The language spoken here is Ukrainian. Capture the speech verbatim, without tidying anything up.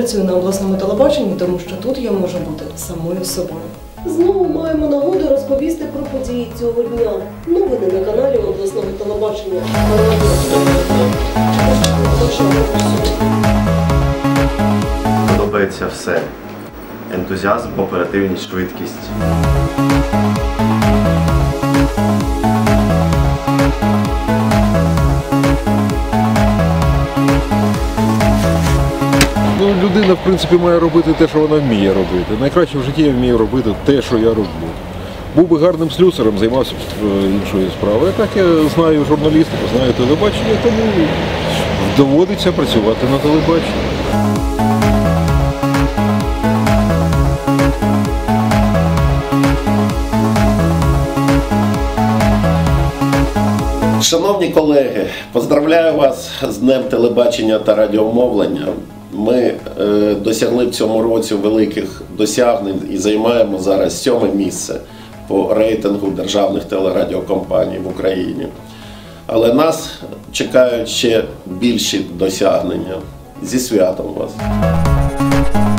працюю на обласному телебаченні, тому що тут я можу бути самою собою. Знову маємо нагоду розповісти про події цього дня. Новини на каналі обласного телебачення. Подобається все. Ентузіазм, оперативність, швидкість. Ну, людина, в принципі, має робити те, що вона вміє робити. Найкраще в житті я вмію робити те, що я роблю. Був би гарним слюсарем, займався б іншою справою. А так я знаю журналістику, знаю телебачення, тому доводиться працювати на телебаченні. Шановні колеги, поздравляю вас з Днем телебачення та радіомовлення. Ми е, досягли в цьому році великих досягнень і займаємо зараз сьоме місце по рейтингу державних телерадіокомпаній в Україні. Але нас чекають ще більші досягнення. Зі святом вас!